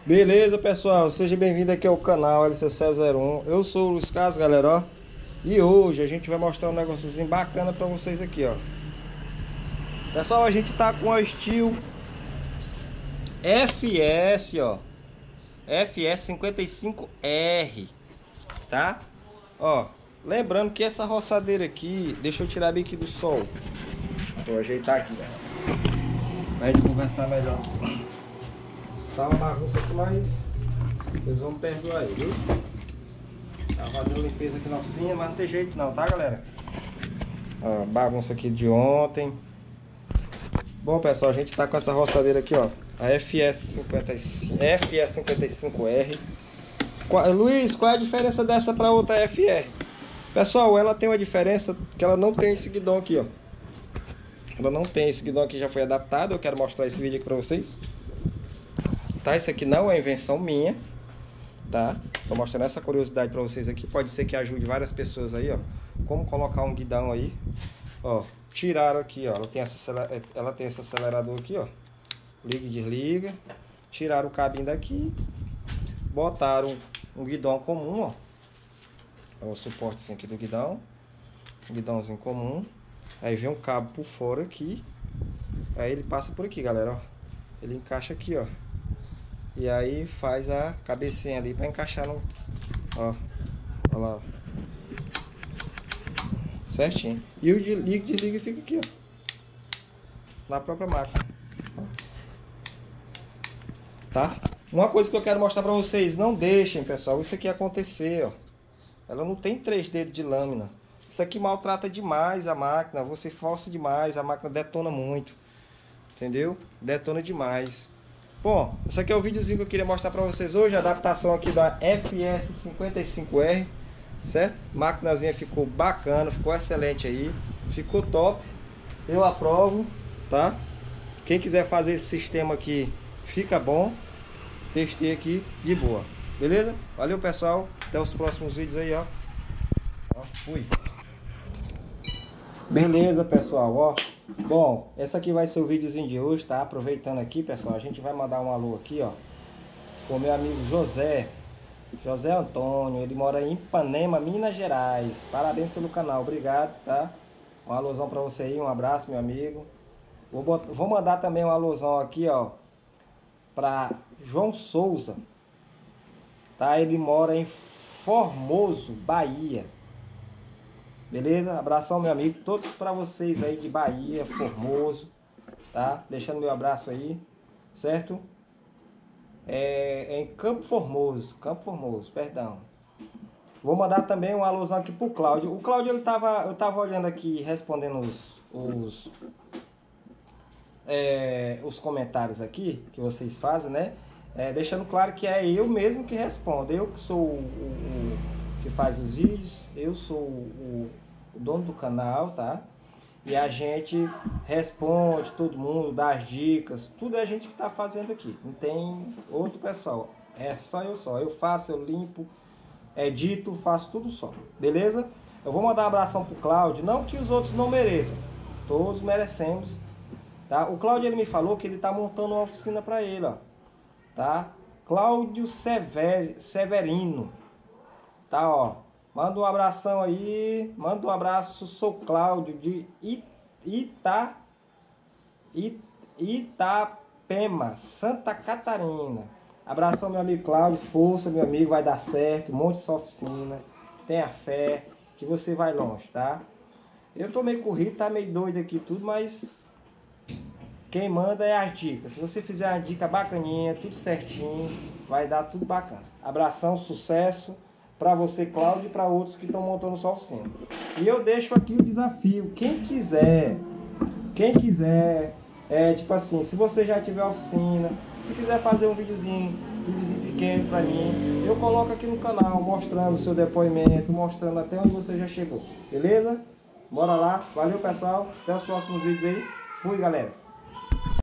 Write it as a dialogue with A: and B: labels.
A: Beleza, pessoal? Seja bem-vindo aqui ao canal LCC01. Eu sou o Luiz Carlos, galera, ó. E hoje a gente vai mostrar um negóciozinho bacana pra vocês aqui, ó. Pessoal, a gente tá com a Steel FS, ó. FS 55R, tá? Ó, lembrando que essa roçadeira aqui, deixa eu tirar bem aqui do sol. Vou ajeitar aqui, galera, pra gente conversar melhor. Tá uma bagunça aqui, mas vocês vão me perdoar aí, viu? Tá fazendo limpeza aqui na oficina, mas não tem jeito não, tá, galera? Ó, bagunça aqui de ontem. Bom, pessoal, a gente tá com essa roçadeira aqui, ó, a FS55R. Luiz, qual é a diferença dessa para outra FR? Pessoal, ela tem uma diferença que ela não tem esse guidão aqui, ó. Ela não tem esse guidão aqui, já foi adaptado. Eu quero mostrar esse vídeo aqui para vocês. Tá, isso aqui não é invenção minha, tá? Tô mostrando essa curiosidade para vocês aqui. Pode ser que ajude várias pessoas aí, ó. Como colocar um guidão aí, ó. Tiraram aqui, ó. Ela tem esse acelerador aqui, ó. Liga e desliga. Tiraram o cabinho daqui. Botaram um guidão comum, ó. É o suporte assim, aqui do guidão. Um guidãozinho comum. Aí vem um cabo por fora aqui. Aí ele passa por aqui, galera, ó. Ele encaixa aqui, ó. E aí faz a cabecinha ali para encaixar no... Ó. Olha lá. Certinho. E o liga e desliga fica aqui, ó. Na própria máquina. Ó. Tá? Uma coisa que eu quero mostrar para vocês. Não deixem, pessoal, isso aqui acontecer, ó. Ela não tem 3 dedos de lâmina. Isso aqui maltrata demais a máquina. Você força demais, a máquina detona muito. Entendeu? Detona demais. Bom, esse aqui é o videozinho que eu queria mostrar para vocês hoje. A adaptação aqui da FS55R, certo? A maquinazinha ficou bacana, ficou excelente aí. Ficou top. Eu aprovo, tá? Quem quiser fazer esse sistema aqui, fica bom. Testei aqui de boa. Beleza? Valeu, pessoal. Até os próximos vídeos aí, ó. Fui. Beleza, pessoal, ó. Bom, esse aqui vai ser o videozinho de hoje, tá? Aproveitando aqui, pessoal, a gente vai mandar um alô aqui, ó, com meu amigo José Antônio. Ele mora em Ipanema, Minas Gerais. Parabéns pelo canal, obrigado, tá? Um alôzão pra você aí, um abraço, meu amigo. Vou mandar também um alôzão aqui, ó, pra João Souza, tá? Ele mora em Formoso, Bahia. Beleza? Abração, meu amigo. Todos para vocês aí de Bahia, Formoso, tá? Deixando meu abraço aí, certo? É em Campo Formoso, perdão. Vou mandar também um alôzão aqui pro Cláudio. O Cláudio, eu tava olhando aqui, respondendo os comentários aqui que vocês fazem, né? Deixando claro que é eu mesmo que respondo. Eu que sou o que faz os vídeos, eu sou o dono do canal, tá? E a gente responde todo mundo, dá as dicas, tudo é a gente que tá fazendo aqui. Não tem outro pessoal, é só eu só. Eu faço, eu limpo, edito, faço tudo só, beleza? Eu vou mandar um abração pro Cláudio, não que os outros não mereçam, todos merecemos, tá? O Cláudio, ele me falou que ele tá montando uma oficina para ele, ó, tá? Cláudio Severino, tá, ó. Manda um abração aí. Manda um abraço. Sou Cláudio de Itapema, Santa Catarina. Abração, meu amigo Cláudio. Força, meu amigo. Vai dar certo. Monte sua oficina. Tenha fé que você vai longe, tá? Eu tô meio corrido, tá meio doido aqui tudo, mas quem manda é as dicas. Se você fizer uma dica bacaninha, tudo certinho, vai dar tudo bacana. Abração, sucesso para você, Cláudio, e para outros que estão montando sua oficina. E eu deixo aqui o desafio. Quem quiser, tipo assim, se você já tiver oficina, se quiser fazer um videozinho pequeno para mim, eu coloco aqui no canal, mostrando o seu depoimento, mostrando até onde você já chegou. Beleza? Bora lá. Valeu, pessoal. Até os próximos vídeos aí. Fui, galera.